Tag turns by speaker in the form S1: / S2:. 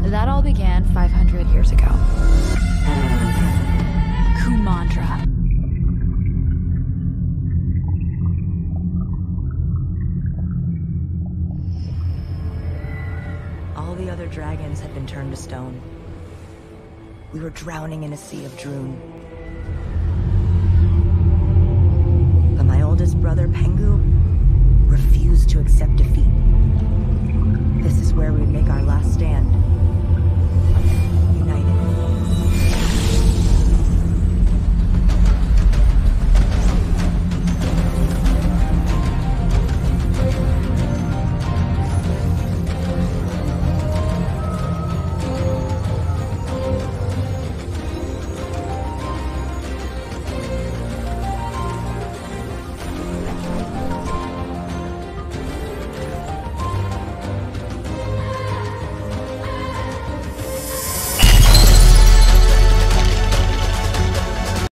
S1: That all began 500 years ago. Kumandra.
S2: All the other dragons had been turned to stone. We were drowning in a sea of Droon. But my oldest brother, Pengu, refused to accept defeat. This is where we would make our last stand.